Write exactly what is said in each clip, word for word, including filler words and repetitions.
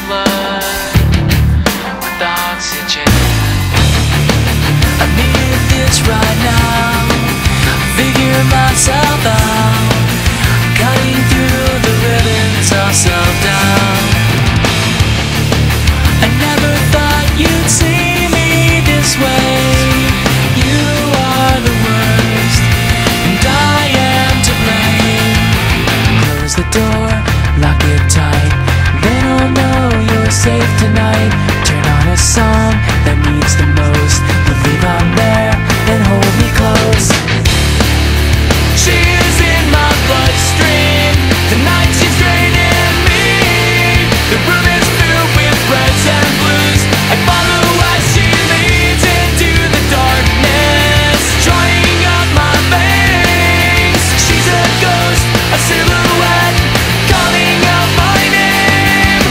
blood with oxygen. I need this right now. Figure myself out, cutting through the ribbons of self-doubt. I never thought you'd see me this way. You are the worst, and I am to blame. Close the door, lock it tight, then I'll know you're safe tonight. Turn on a song that means the most. Believe I'm there, and hold me close. She is in my bloodstream, tonight she's draining me. The room is filled with reds and blues. I follow as she leads into the darkness, drying up my veins. She's a ghost, a silhouette, calling out my name.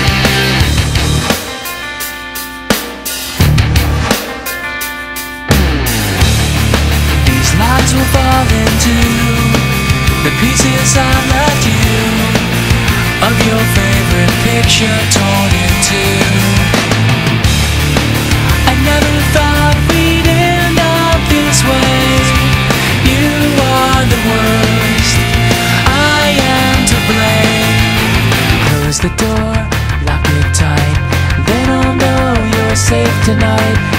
These lines will fall into the pieces I left you, of your favorite picture torn in two. I never thought we'd end up this way. You are the worst, I am to blame. Close the door, lock it tight, then I'll know you're safe tonight.